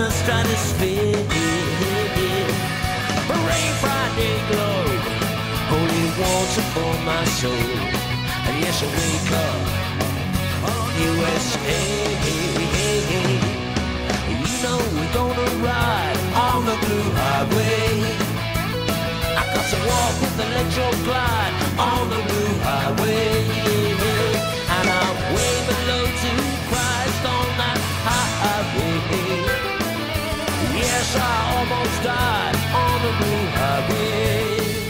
stratosphere. Parade Friday glow, holy water for my soul. And yes, I wake up on USA. You know we're gonna ride on the blue highway. I got to walk with Electro Glide on the blue highway. And I wave hello to Christ on that highway. Yes, I almost died on the blue highway.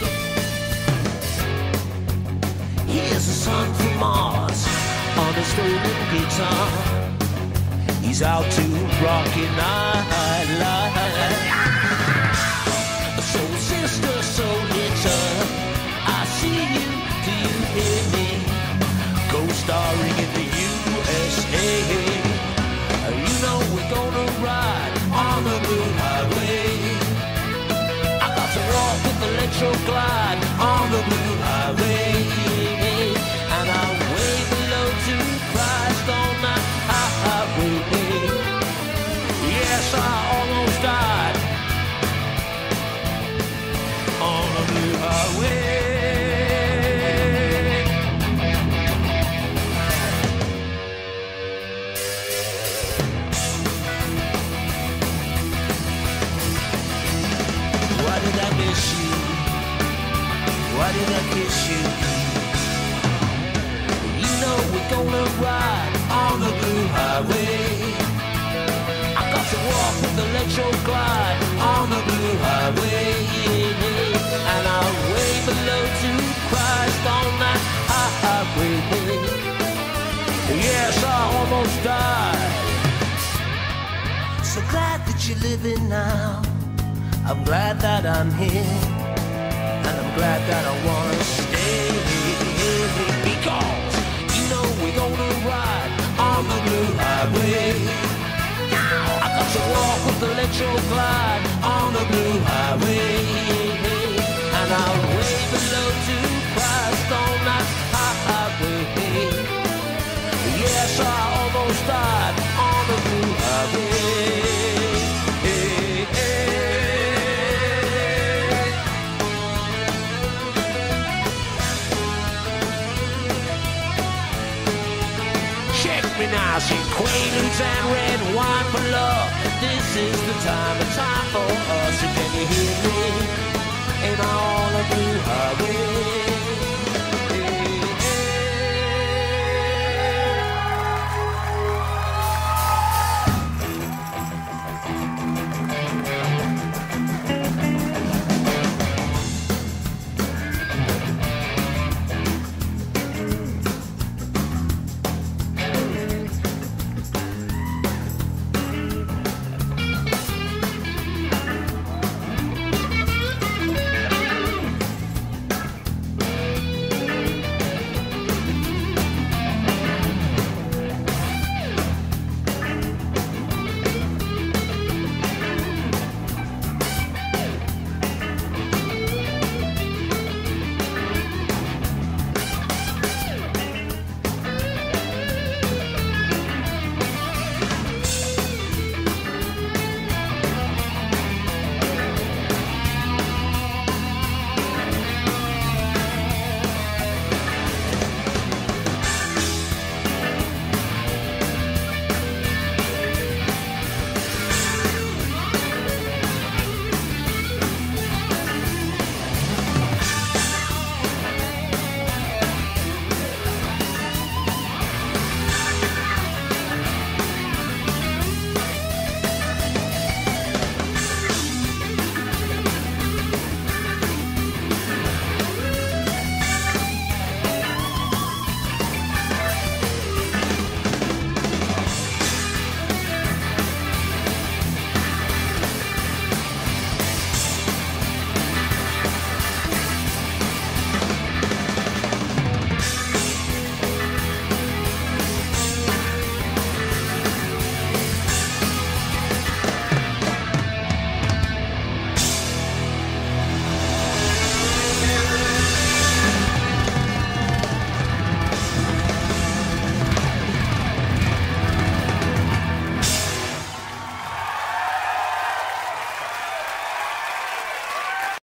Here's a son from Mars on a stolen guitar. He's out to rockin' nightlife. Soul sister, soul hitter, I see you, do you hear me? Co-starring in the USA. You know we're gonna ride on the blue highway. I got to walk with Electro Glide on the blue highway. And I wave hello to Christ on that highway. Yes, I almost died on the blue highway. Why did I miss you? Why did I kiss you? You know we're gonna ride on the blue highway. I got to walk with Electro Glide on the blue highway. And I'll wave hello to Christ on that highway. Yes, I almost died. So glad that you're living now. I'm glad that I'm here, and I'm glad that I wanna stay. Because you know we're gonna ride on the blue highway. I got to walk with Electro Glide on the blue highway. And I'll wave hello to Christ on that highway. Yes, I almost died on the blue highway. Check me now, see Quaaludes and red wine for love. This is the time for us. So can you hear me? Ain't all a blue highway?